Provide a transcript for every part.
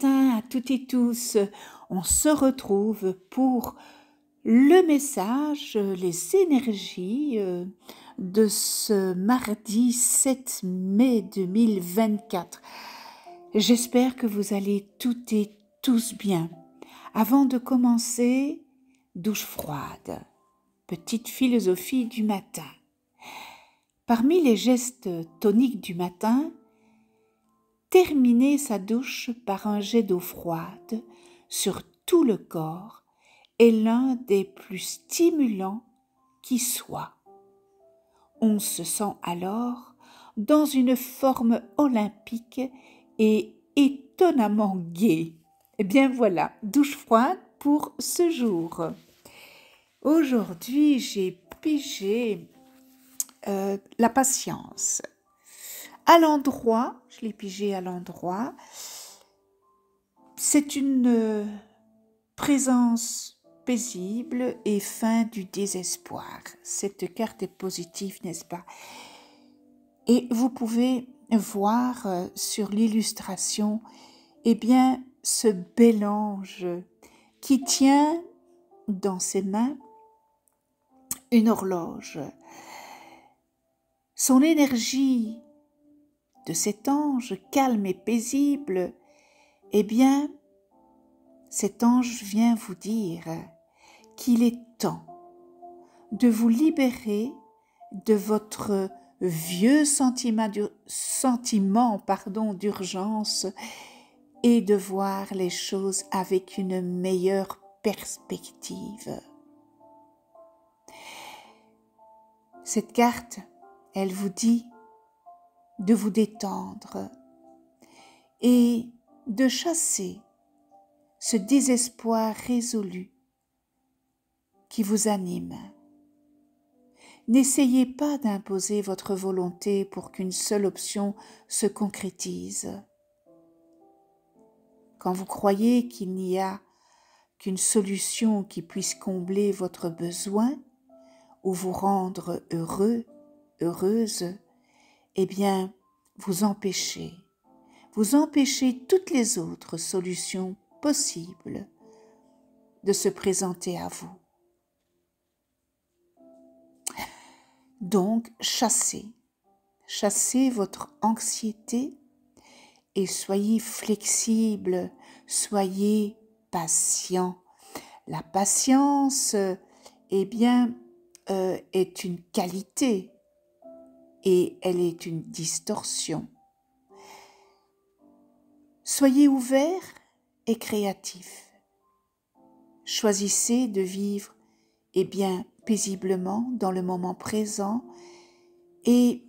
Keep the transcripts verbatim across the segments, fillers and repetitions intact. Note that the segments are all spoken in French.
matin à toutes et tous. On se retrouve pour le message, les énergies de ce mardi sept mai deux mille vingt-quatre. J'espère que vous allez toutes et tous bien. Avant de commencer, douche froide, petite philosophie du matin. Parmi les gestes toniques du matin, terminer sa douche par un jet d'eau froide sur tout le corps est l'un des plus stimulants qui soit. On se sent alors dans une forme olympique et étonnamment gai. Eh bien voilà, douche froide pour ce jour. Aujourd'hui, j'ai pigé euh, la patience. À l'endroit, je l'ai pigé à l'endroit, c'est une euh, présence paisible et fin du désespoir. Cette carte est positive, n'est-ce pas? Et vous pouvez voir euh, sur l'illustration, eh bien, ce bel ange qui tient dans ses mains une horloge. Son énergie de cet ange calme et paisible, eh bien, cet ange vient vous dire qu'il est temps de vous libérer de votre vieux sentiment, sentiment pardon, d'urgence et de voir les choses avec une meilleure perspective. Cette carte, elle vous dit de vous détendre et de chasser ce désespoir résolu qui vous anime. N'essayez pas d'imposer votre volonté pour qu'une seule option se concrétise. Quand vous croyez qu'il n'y a qu'une solution qui puisse combler votre besoin ou vous rendre heureux, heureuse, eh bien, vous empêchez, vous empêchez toutes les autres solutions possibles de se présenter à vous. Donc, chassez, chassez votre anxiété et soyez flexible, soyez patient. La patience, eh bien, euh, est une qualité et elle est une distorsion. Soyez ouvert et créatif. Choisissez de vivre eh bien, paisiblement dans le moment présent et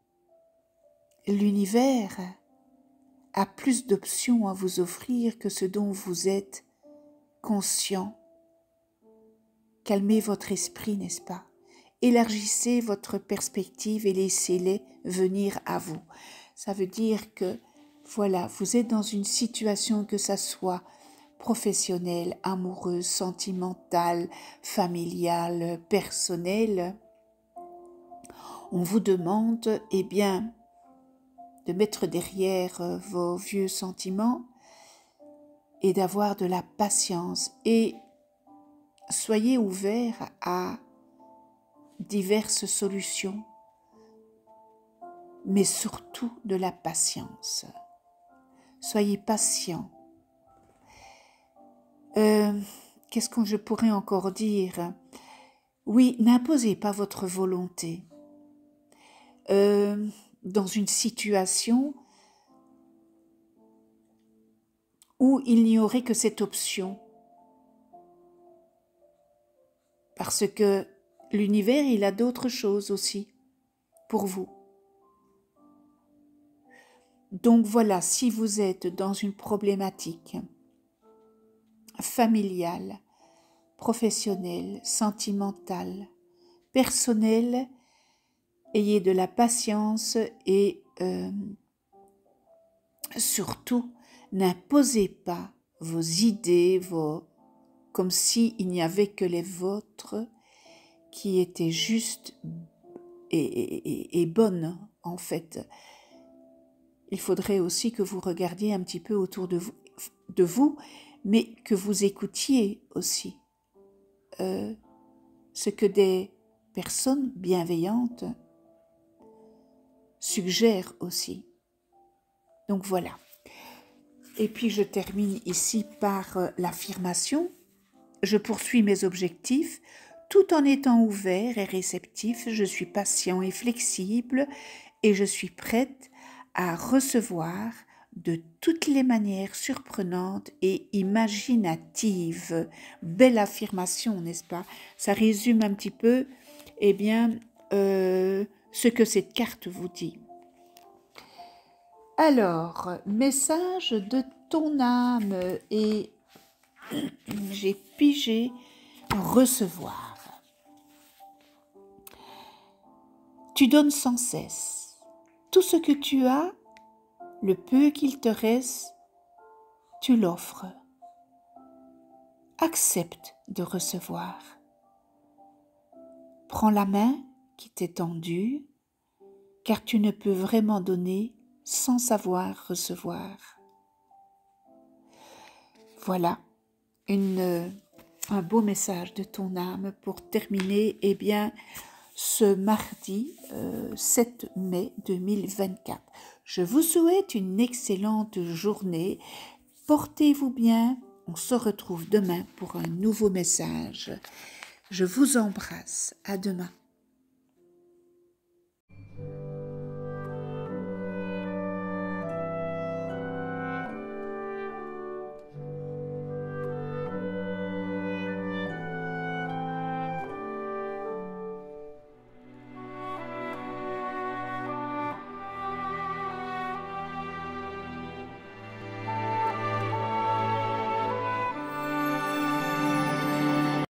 l'univers a plus d'options à vous offrir que ce dont vous êtes conscient. Calmez votre esprit, n'est-ce pas? Élargissez votre perspective et laissez-les venir à vous. Ça veut dire que, voilà, vous êtes dans une situation, que ça soit professionnelle, amoureuse, sentimentale, familiale, personnelle. On vous demande, eh bien, de mettre derrière vos vieux sentiments et d'avoir de la patience. Et soyez ouverts à diverses solutions, mais surtout de la patience. Soyez patient. Euh, qu'est-ce que je pourrais encore dire? Oui, n'imposez pas votre volonté. Euh, dans une situation où il n'y aurait que cette option. Parce que l'univers, il a d'autres choses aussi pour vous. Donc voilà, si vous êtes dans une problématique familiale, professionnelle, sentimentale, personnelle, ayez de la patience et euh, surtout, n'imposez pas vos idées, vos, comme s'il n'y avait que les vôtres qui étaient justes et, et, et bonnes en fait. Il faudrait aussi que vous regardiez un petit peu autour de vous de vous, mais que vous écoutiez aussi euh, ce que des personnes bienveillantes suggèrent aussi. Donc voilà. Et puis je termine ici par euh, l'affirmation. Je poursuis mes objectifs tout en étant ouvert et réceptif. Je suis patient et flexible et je suis prête à recevoir de toutes les manières surprenantes et imaginatives. Belle affirmation, n'est-ce pas? Ça résume un petit peu, eh bien, euh, ce que cette carte vous dit. Alors, message de ton âme, et j'ai pigé recevoir. Tu donnes sans cesse. Tout ce que tu as, le peu qu'il te reste, tu l'offres. Accepte de recevoir. Prends la main qui t'est tendue, car tu ne peux vraiment donner sans savoir recevoir. Voilà une, un beau message de ton âme pour terminer, eh bien, ce mardi euh, sept mai deux mille vingt-quatre. Je vous souhaite une excellente journée. Portez-vous bien. On se retrouve demain pour un nouveau message. Je vous embrasse. À demain.